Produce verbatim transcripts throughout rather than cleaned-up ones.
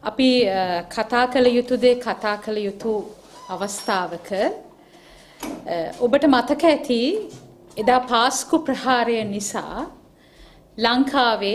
අපි කතා කළ යුතු දේ කතා කළ යුතු අවස්ථාවක ඔබට මතක ඇති එදා පාස්කු ප්‍රහාරය නිසා ලංකාවේ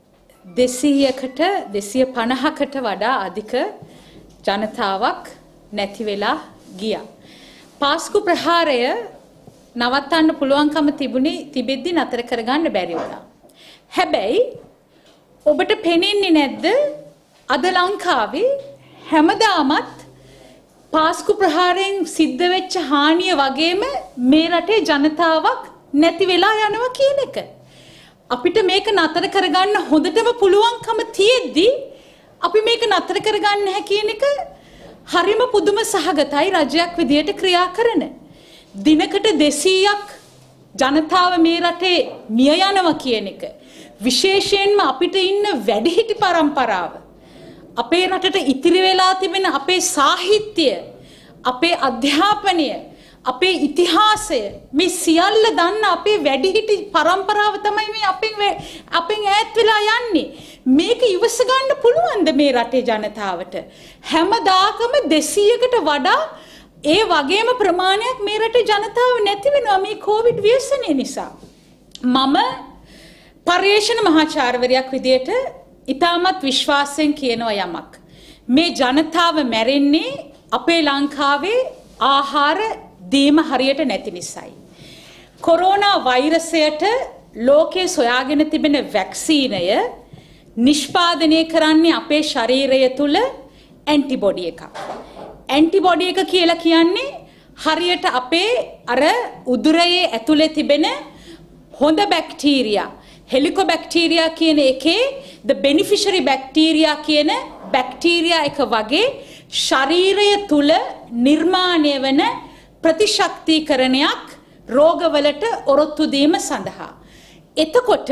දෙසීයකට දෙසිය පනහකට වඩා අධික ජනතාවක් නැති වෙලා ගියා. පාස්කු ප්‍රහාරය නවත්තන්න පුළුවන්කම තිබුණේ තිබෙද්දි නතර කරගන්න බැරි වුණා. හැබැයි ඔබට පෙනෙන්නේ නැද්ද අද ලංකාවේ හැමදාමත් පාස්කු ප්‍රහාරයෙන් සිද්ධ වෙච්ච හානිය වගේම මේ රටේ ජනතාවක් නැති වෙලා යනවා කියන එක. අපිට මේක නතර කරගන්න හොඳටම පුළුවන්කම තියෙද්දි අපි මේක නතර කරගන්න නැහැ කියන එක හරිම පුදුම සහගතයි රජයක් විදියට ක්‍රියා කරන. දිනකට දෙසීයක් ජනතාව මේ රටේ මිය යනවා කියන එක විශේෂයෙන්ම අපිට ඉන්න වැඩිහිටි පරම්පරාව අපේ රටට ඉතිරි වෙලා තිබෙන අපේ සාහිත්‍ය අපේ අධ්‍යාපනය අපේ ඉතිහාසය මේ සියල්ල දන්න අපේ වැඩිහිටි පරම්පරාව තමයි මේ අපෙන් අපෙන් ඈත් වෙලා යන්නේ. මේක ඉවස ගන්න පුළුවන්ද මේ රටේ ජනතාවට? හැමදාකම දෙසීයකට වඩා ඒ වගේම ප්‍රමාණයක් මේ රටේ ජනතාව නැති වෙනවා මේ කොවිඩ් ව්‍යසනය නිසා. මම පර්යේෂණ මහාචාර්යවරයෙක් විදියට ඉතාමත් විශ්වාසයෙන් කියනවා යමක්. මේ ජනතාව මැරෙන්නේ අපේ ලංකාවේ ආහාර දීම හරියට නැති නිසායි. කොරෝනා වෛරසයට ලෝකයේ සොයාගෙන තිබෙන වැක්සීනය නිෂ්පාදනය කරන්නේ අපේ ශරීරය තුල ඇන්ටිබොඩි එකක්. ඇන්ටිබොඩි එක කියලා කියන්නේ හරියට අපේ අර උදුරයේ ඇතුලේ තිබෙන හොඳ බැක්ටීරියා හෙලිකොබැක්ටීරියා කියන එකේ the beneficiary bacteria කියන බැක්ටීරියා එක වගේ ශරීරය තුල නිර්මාණය වන ප්‍රතිශක්තිකරණයක් රෝගවලට ඔරොත්තු දීම සඳහා. එතකොට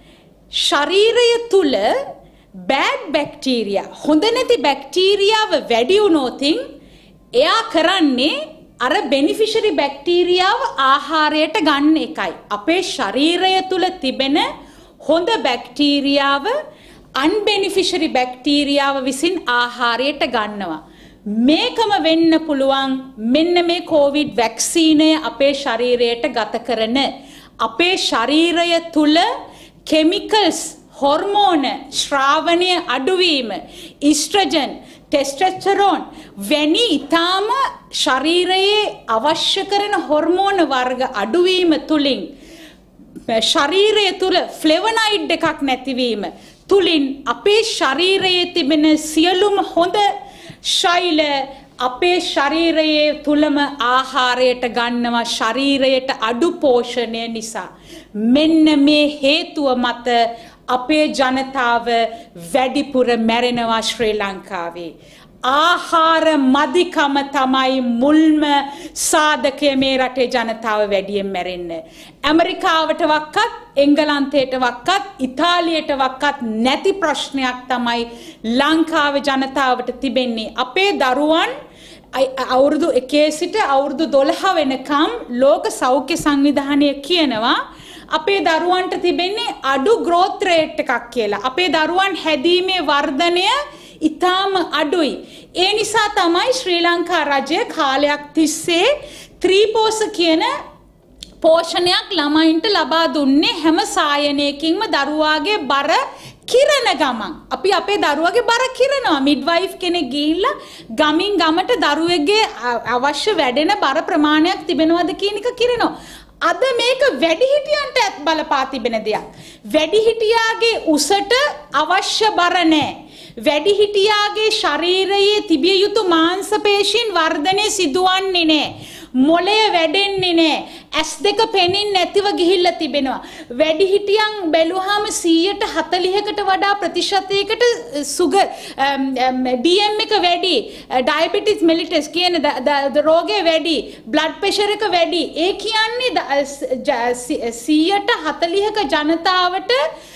ශරීරය තුල බෑඩ් බැක්ටීරියා හොඳ නැති බැක්ටීරියාව වැඩි වුණොත් එයා කරන්නේ අර බෙනිෆිෂරි බැක්ටීරියාව ආහාරයට ගන්න එකයි. අපේ ශරීරය තුල තිබෙන හොඳ බැක්ටීරියාව අන්බෙනිෆිෂරි බැක්ටීරියාව විසින් ආහාරයට ගන්නවා. මේකම වෙන්න පුළුවන් මෙන්න මේ කොවිඩ් වැක්සීනය අපේ ශරීරයට ගත කරන අපේ ශරීරය තුල කෙමිකල්ස් හොර්මෝන ශ්‍රාවණය අඩුවීම ඉස්ට්‍රජන් ටෙස්ටොස්ටෙරෝන් වැනි ඊටාම ශරීරයේ අවශ්‍ය කරන හොර්මෝන වර්ග අඩුවීම තුලින් ශරීරය තුල ෆ්ලෙවොනයිඩ් එකක් නැතිවීම තුලින් අපේ ශරීරයේ තිබෙන සියලුම හොඳ ශෛල අපේ ශරීරයේ තුලම ආහාරයට ගන්නවා ශරීරයට අඩු පෝෂණය නිසා. මෙන්න මේ හේතුව මත අපේ ජනතාව වැඩිපුර මැරෙනවා ශ්‍රී ලංකාවේ. ආහාර මදිකම තමයි මුල්ම සාධකය මේ රටේ ජනතාව වැඩියෙන් මැරෙන්නේ. ඇමරිකාවට වක්කත් එංගලන්තයට වක්කත් ඉතාලියට වක්කත් නැති ප්‍රශ්නයක් තමයි ලංකාවේ ජනතාවට තිබෙන්නේ. අපේ දරුවන් අවුරුදු එකේ සිට අවුරුදු දොළහ වෙනකම් ලෝක සෞඛ්‍ය සංවිධානය කියනවා අපේ දරුවන්ට තිබෙන්නේ අඩු growth rate එකක් කියලා. අපේ දරුවන් හැදීමේ වර්ධනය ඉතාම අඩුයි. ඒ නිසා තමයි ශ්‍රී ලංකා රජය කාලයක් තිස්සේ ත්‍රිපෝෂ කියන පෝෂණයක් ළමයින්ට ලබා දුන්නේ හැම සායනයකින්ම දරුවාගේ බර කිරණ ගමන්. අපි අපේ දරුවගේ බර කිරනවා. මිඩ්වයිෆ් කෙනෙක් ගිහිල්ලා ගමින් ගමට දරුවෙක්ගේ අවශ්‍ය වැඩෙන බර ප්‍රමාණයක් තිබෙනවද කියන එක කිරනවා. අද මේක වැඩිහිටියන්ට ඇත් බලපා තිබෙන දෙයක්. වැඩිහිටියාගේ උසට අවශ්‍ය බර නැහැ. වැඩිහිටියාගේ ශරීරයේ තිබිය යුතු මාංශ පේශීන් වර්ධනය සිදුවන්නේ නැහැ. මොළය වැඩෙන්නේ නැහැ. ඇස් දෙක පෙනෙන්නේ නැතිව ගිහිල්ලා තිබෙනවා. වැඩිහිටියන් බැලුවාම සීයට හතළිහකට වඩා ප්‍රතිශතයකට සුගර් ඩී එම් එක වැඩි, ඩයබටිස් මෙලිටස් කියන රෝගය වැඩි, බ්ලඩ් ප්‍රෙෂර් එක වැඩි. ඒ කියන්නේ සීයට හතළිහක ජනතාවට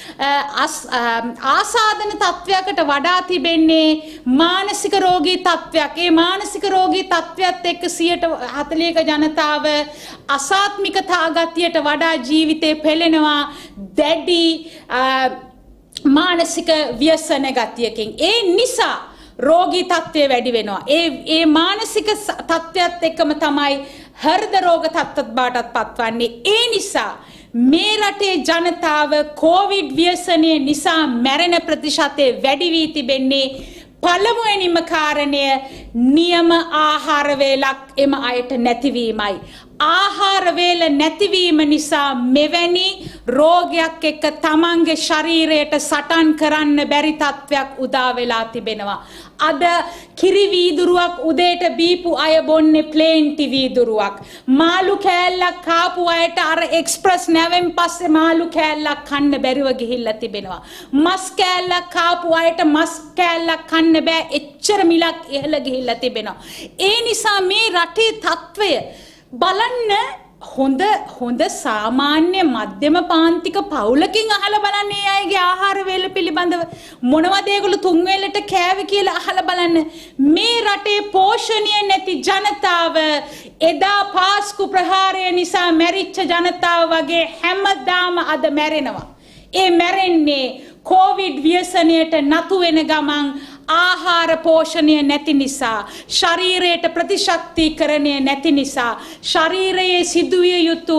ආසාදන තත්වයකට වඩා තිබෙන්නේ මානසික රෝගී තත්වයක්. ඒ මානසික රෝගී තත්වයත් එක්ක සීයට හතළිහක ජනතාව අසාත්මිකතා ගතියට වඩා ජීවිතේ පෙළෙනවා දැඩි මානසික ව්‍යසන ගතියකින්. ඒ නිසා රෝගී තත්ත්වය වැඩි වෙනවා. ඒ ඒ මානසික තත්ත්වයත් එක්කම තමයි හෘද රෝග තත්ත්වات බාටත් පත්වන්නේ. ඒ නිසා මේ රටේ ජනතාව කොවිඩ් ව්‍යසනය නිසා මැරෙන ප්‍රතිශතය වැඩි වී තිබෙන්නේ පළමුවෙනිම කාරණය නියම ආහාර වේලක් එම අයට නැතිවීමයි. ආහාර වේල නැතිවීම නිසා මෙවැනි රෝගයක් එක්ක තමන්ගේ ශරීරයට සටන් කරන්න බැරි තත්ත්වයක් උදා වෙලා තිබෙනවා. අද කිරි වීදුරුවක් උදේට බීපු අය බොන්නේ ප්ලේන්ටි වීදුරුවක්. මාළු කෑල්ලක් කාපු අයට අර එක්ස්ප්‍රස් නැවෙන් පස්සේ මාළු කෑල්ලක් කන්න බැරිව ගිහිල්ලා තිබෙනවා. මස් කෑල්ලක් කාපු අයට මස් කෑල්ලක් කන්න බෑ, එච්චර මිලක් ඉහළ ගිහිල්ලා තිබෙනවා. ඒ නිසා මේ රටේ තත්ත්වය බලන්න හොඳ හොඳ සාමාන්‍ය මධ්‍යම පාන්තික පවුලකින් අහලා බලන්න ඒ අයගේ ආහාර වේල පිළිබඳව මොනවද ඒගොල්ලෝ තුන් වේලට කෑවේ කියලා අහලා බලන්න. මේ රටේ පෝෂණය නැති ජනතාව එදා පාස්කු ප්‍රහාරය නිසා මැරිච්ච ජනතාව වගේ හැමදාම අද මැරෙනවා. ඒ මැරෙන්නේ කොවිඩ් ව්‍යසනයට නතු වෙන ගමන් ආහාර පෝෂණය නැති නිසා, ශරීරයට ප්‍රතිශක්තිකරණය නැති නිසා, ශරීරයේ සිදුවිය යුතු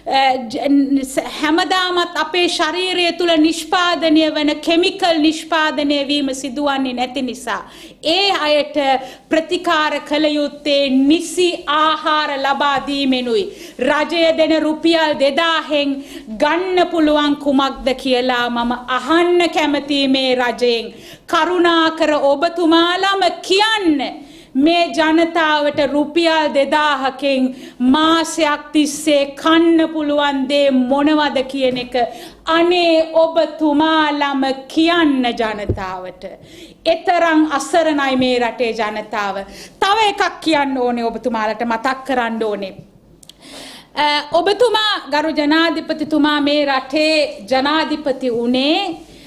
හැමදාමත් අපේ ශරීරය තුළ නිෂ්පාදනය වන කෙමිකල් නිෂ්පාදනය වීම සිදුවන්නේ නැති නිසා ඒ අයට ප්‍රතිකාර කළ යුත්තේ නිසි ආහාර ලබා දීමෙනුයි. රජය දෙන රුපියල් දෙදාහෙන් ගන්න පුළුවන් කුමක්ද කියලා මම අහන්න කැමතියි මේ රජයෙන්. කරුණාකර ඔබතුමාලම කියන්න මේ ජනතාවට රුපියල් දෙදාහකින් මාසයක් තිස්සේ කන්න පුළුවන් දේ මොනවද කියන එක අනේ ඔබතුමාලම කියන්න ජනතාවට. එතරම් අසරණයි මේ රටේ ජනතාව. තව එකක් කියන්න ඕනේ, ඔබතුමාලට මතක් කරන්න ඕනේ. ඔබතුමා ගරු ජනාධිපතිතුමා මේ රටේ ජනාධිපති වුණේ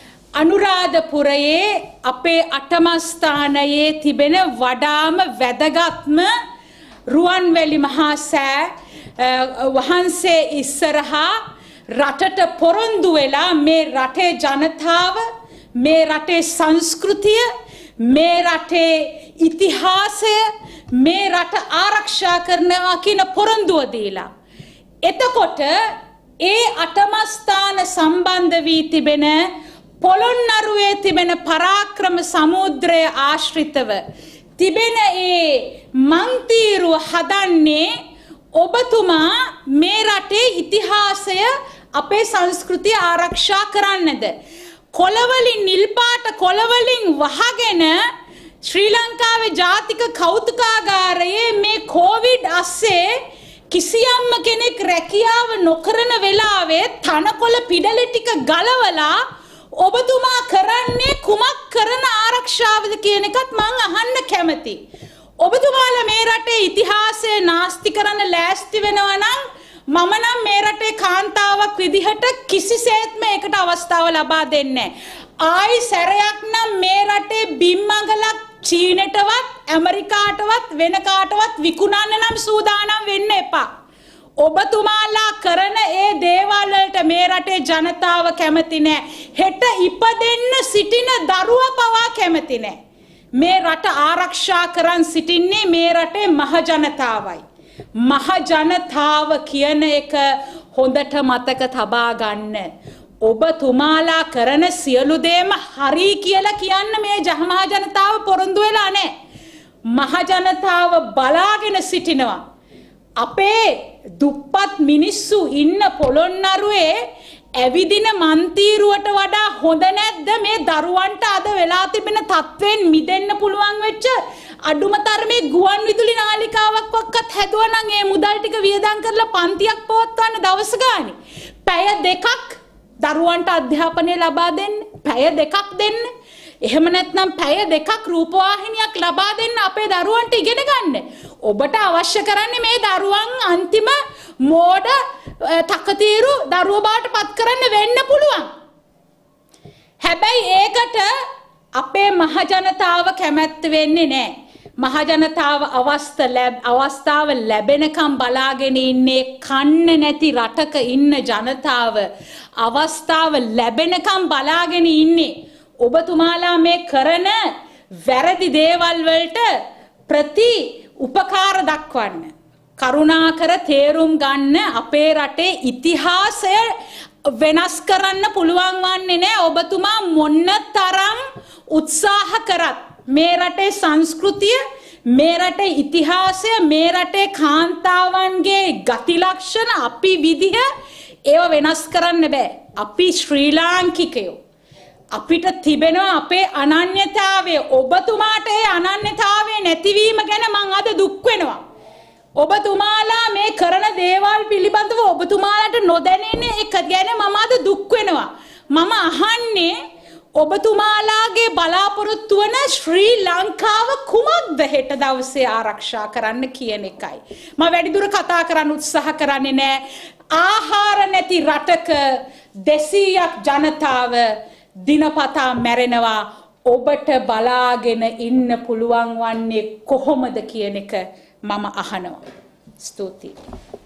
අනුරාධපුරයේ අපේ අටමස්ථානයේ තිබෙන වඩාම වැදගත්ම රුවන්වැලි මහා සෑ වහන්සේ ඉස්සරහා රටට පොරොන්දු වෙලා මේ රටේ ජනතාව, මේ රටේ සංස්කෘතිය, මේ රටේ ඉතිහාසය, මේ රට ආරක්ෂා කරනවා කියන පොරොන්දුව දීලා. එතකොට ඒ අටමස්ථාන සම්බන්ධ වී තිබෙන පොළොන්නරුවේ තිබෙන පරාක්‍රම සමුද්‍රය ආශ්‍රිතව තිබෙන ඒ මන්තිරුව හදන්නේ ඔබතුමා මේ රටේ ඉතිහාසය, අපේ සංස්කෘතිය ආරක්ෂා කරන්නද? කොළවලින් නිල් පාට කොළවලින් වහගෙන ශ්‍රී ලංකාවේ ජාතික කෞතුකාගාරයේ මේ කොවිඩ් අස්සේ කිසියම්ම කෙනෙක් රැකියාව නොකරන වෙලාවේ තනකොළ පිඩල ටික ගලවලා ඔබතුමා කරන්නේ කුමක් කරන ආරක්ෂාවද කියන එකත් මං අහන්න කැමතියි. ඔබතුමාලා මේ රටේ ඉතිහාසය නාස්ති කරන්න ලෑස්ති වෙනවා නම් මම නම් මේ රටේ කාන්තාවක් විදිහට කිසිසේත්ම ඒකට අවස්ථාව ලබා දෙන්නේ නැහැ. ආයි සැරයක් නම් මේ රටේ බිම්මඟලක් චීනෙටවත් ඇමරිකාටවත් වෙන කාටවත් විකුණන්න නම් සූදානම් වෙන්න එපා. ඔබතුමාලා කරන ඒ දේවල් වලට මේ රටේ ජනතාව කැමති නැහැ. හෙට ඉපදෙන්න සිටින දරුවා පවා කැමති නැහැ. මේ රට ආරක්ෂා කරන් සිටින්නේ මේ රටේ මහ ජනතාවයි. මහ ජනතාව කියන එක හොඳට මතක තබා ගන්න. ඔබතුමාලා කරන සියලු දේම හරි කියලා කියන්න මේ මහ ජනතාව පොරොන්දු වෙලා නැහැ. මහ ජනතාව බලාගෙන සිටිනවා. අපේ දුප්පත් මිනිස්සු ඉන්න පොළොන්නරුවේ ඇවිදින මන්තිරුවට වඩා හොඳ නැද්ද මේ දරුවන්ට අද වෙලා තිබෙන තත්ත්වෙන් මිදෙන්න පුළුවන් වෙච්ච අඩුම තරමේ ගුවන් විදුලි නාලිකාවක් වක්වත් හැදුවා නම් ඒ මුදල් ටික වියදම් කරලා පන්තියක් පවත්වන්න දවස් ගානේ පැය දෙකක් දරුවන්ට අධ්‍යාපනය ලබා දෙන්න, පැය දෙකක් දෙන්න. එහෙම නැත්නම් පැය දෙකක් රූපවාහිනියක් ලබා දෙන්න අපේ දරුවන්ට ඉගෙන ගන්න. ඔබට අවශ්‍ය කරන්නේ මේ දරුවන් අන්තිම මෝඩ තකතිරු දරුවෝ බවට පත් කරන්න වෙන්න පුළුවන්. හැබැයි ඒකට අපේ මහ ජනතාව කැමැත්ත වෙන්නේ නැහැ. මහ ජනතාව අවස්ථාව ලැබෙනකම් බලාගෙන ඉන්නේ කන්න නැති රටක ඉන්න ජනතාව අවස්ථාව ලැබෙනකම් බලාගෙන ඉන්නේ. ඔබතුමාලා මේ කරන වැරදි දේවල් වලට ප්‍රති උපකාර දක්වන්න. කරුණාකර තේරුම් ගන්න අපේ රටේ ඉතිහාසය වෙනස් කරන්න පුළුවන් වන්නේ නැහැ. ඔබතුමා මොන්න තරම් උත්සාහ කරත් මේ රටේ සංස්කෘතිය, මේ රටේ ඉතිහාසය, මේ රටේ කාන්තාවන්ගේ ගති ලක්ෂණ අපි විදිහ ඒව වෙනස් කරන්න බෑ. අපි ශ්‍රී ලාංකිකයෝ. අපිට තිබෙනවා අපේ අනන්‍යතාවය. ඔබතුමාට ඒ අනන්‍යතාවය නැතිවීම ගැන මං අද දුක් වෙනවා. ඔබතුමාලා මේ කරන දේවල් පිළිබඳව ඔබතුමාලට නොදැනෙන එක ගැන මම අද දුක් වෙනවා. මම අහන්නේ ඔබතුමාලාගේ බලාපොරොත්තු වන ශ්‍රී ලංකාව කුමක්ද හෙට දවසේ ආරක්ෂා කරන්න කියන එකයි. මම වැඩිදුර කතා කරන්න උත්සාහ කරන්නේ නැහැ. ආහාර නැති රටක දෙසීයක් ජනතාව දිනපතා මැරෙනවා. ඔබට බලාගෙන ඉන්න පුළුවන් වන්නේ කොහොමද කියන එක මම අහනවා. ස්තුතියි.